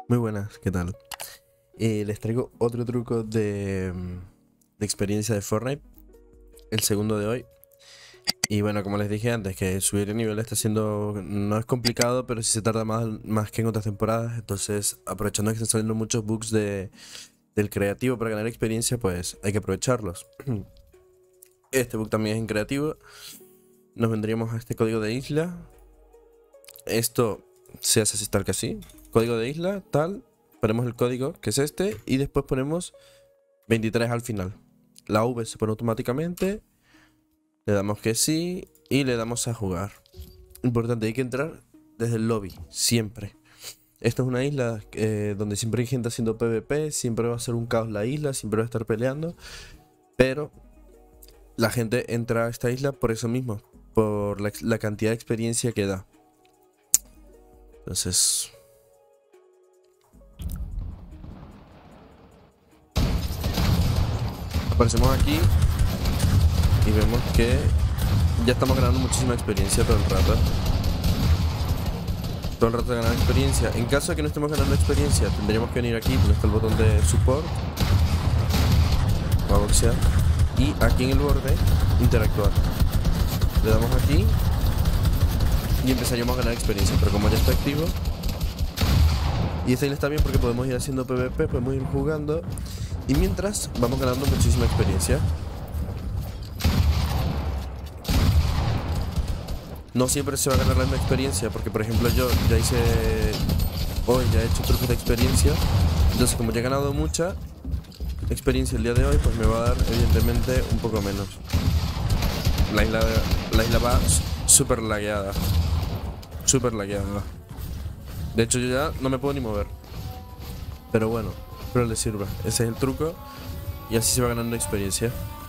Muy buenas, ¿qué tal? Les traigo otro truco de experiencia de Fortnite, el segundo de hoy. Y bueno, como les dije antes, que subir el nivel está siendo, no es complicado, pero sí se tarda más que en otras temporadas. Entonces, aprovechando que están saliendo muchos bugs del creativo para ganar experiencia, pues hay que aprovecharlos. Este bug también es en creativo. Nos vendríamos a este código de isla. Esto se hace así, tal que así. Código de isla, tal. Ponemos el código, que es este, y después ponemos 23 al final. La V se pone automáticamente. Le damos que sí y le damos a jugar. Importante, hay que entrar desde el lobby, siempre. Esta es una isla donde siempre hay gente haciendo PvP, siempre va a ser un caos la isla, siempre va a estar peleando. Pero la gente entra a esta isla por eso mismo, por la cantidad de experiencia que da. Entonces, aparecemos aquí y vemos que ya estamos ganando muchísima experiencia todo el rato. Todo el rato ganar experiencia. En caso de que no estemos ganando experiencia, tendríamos que venir aquí donde está el botón de support. Va a boxear. Y aquí en el borde, interactuar. Le damos aquí y empezaríamos a ganar experiencia. Pero como ya está activo, y esta isla está bien porque podemos ir haciendo PvP, podemos ir jugando. Y mientras vamos ganando muchísima experiencia. No siempre se va a ganar la misma experiencia, porque por ejemplo yo ya hice... Hoy ya he hecho trucos de experiencia. Entonces como ya he ganado mucha experiencia el día de hoy, pues me va a dar evidentemente un poco menos. La isla va súper lagueada. Súper lagueada. De hecho yo ya no me puedo ni mover. Pero bueno, espero les sirva. Ese es el truco. Y así se va ganando experiencia.